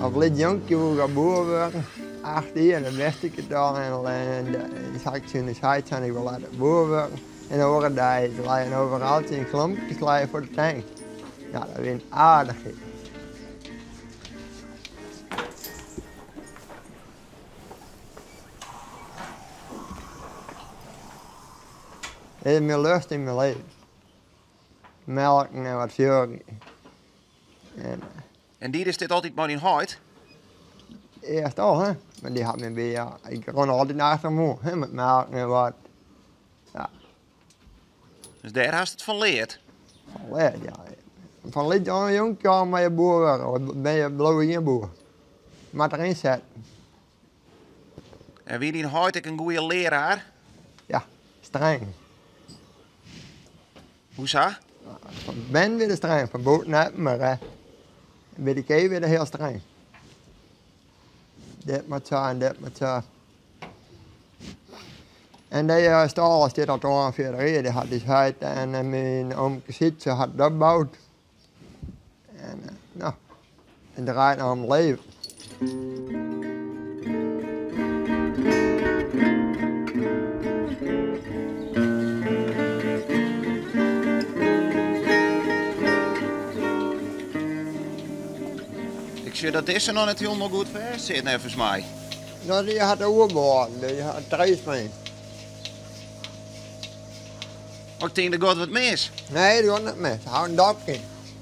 Als lid jonkje gaan boeren worden, 18 en dan wist ik het al. En dan zag ik toen de scheid en ik wil laten boeren worden. En dan horen die ze liggen overal in klompjes liggen voor de tank. Ja, dat vind ik aardig. Het is meer lust in mijn leven. Melken en wat vuren. En die is dit altijd maar in huid? Eerst al, hè. Maar die had me weer, ik rond altijd achter me, hè, met melken en wat. Ja, Dus daar hast het van leerd. van leer, ja. Van lid aan jong kan met je boer worden, ben je blauwe inboer. Maar erin zetten. En wie die in huid ik een goede leraar? Ja, streng. Hoezo? Van ben weer streng, van boven net, maar bij de kei weer heel streng. Dit moet zo en dit moet zo. En die stal zit al ongeveer erin, die had die huid en mijn oom Zietje had dat gebouwd. En nou, het draait nou om het leven. Ik zie dat is er nog niet helemaal goed vers zit, volgens mij. Nou, die had de oerbehoorn, die had treis mee. Maar ik denk er gaat wat mis. Nee, die gaat niet mee, ze houden dat in.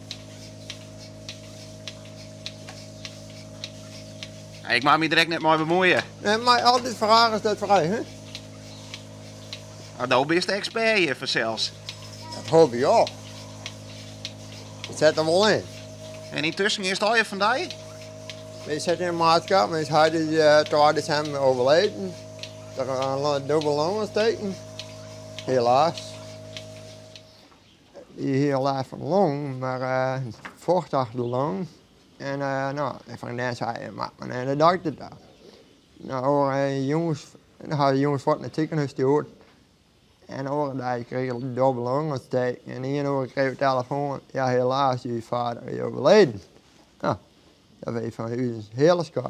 Ik mag me direct net maar bemoeien. Nee, maar altijd vragen is dat vrij, hè? Nou, daar ben je de expert hier voor zelfs. Dat hoop ik ook. Dat zet er wel in. En intussen is het al je van die? We zitten in een maatschappij, maar hij is 2 december overleden. Er een dubbele longontsteking. Helaas. Die heel laat van de long, maar vocht achter de long. En nou, de vriendin zei, maak maar naar de dokter daar. Nou, jongens, dan hadden de jongens wat naar het ziekenhuis gehoord. En horen die kregen een dubbele longontsteking. En één oor kreeg de telefoon, ja helaas, je vader is overleden. Nou, dat weet je van u is hele schade.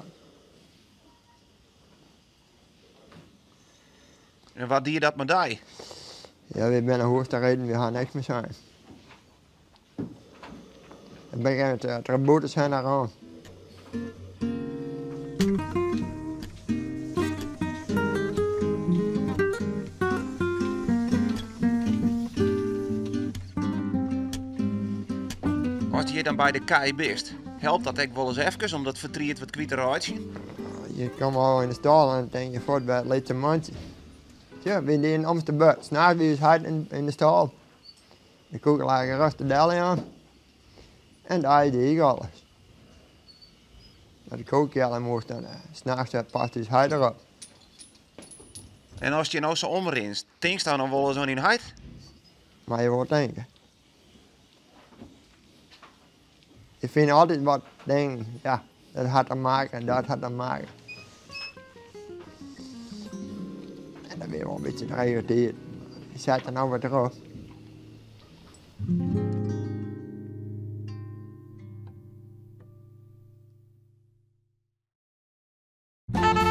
En wat doe je dat met die? Ja, we zijn een hoogste reden, we gaan niks meer zijn. Ik ben met de tributen zijn daar aan. Als je dan bij de KI bent, helpt dat ik wel eens even om dat verdriet wat kwijt eruit zien? Je komt al in de stal en dan denk je voort bij het laatste mandje. Ja, we die in Amsterdam. S'nachts wie is hard in de stal. De koeken lagen rustig delen aan. En daar deed ik alles. Dat de kookjellen moest dan s'nachts past dus hij erop. En als je nou zo omrinst, denk je dan nog wel eens aan in huid? Maar je wordt denken. Ik vind altijd wat dingen, ja, dat had te maken en dat had te maken. En dan ben je wel een beetje geïrriteerd. Je zet er nou wat erop.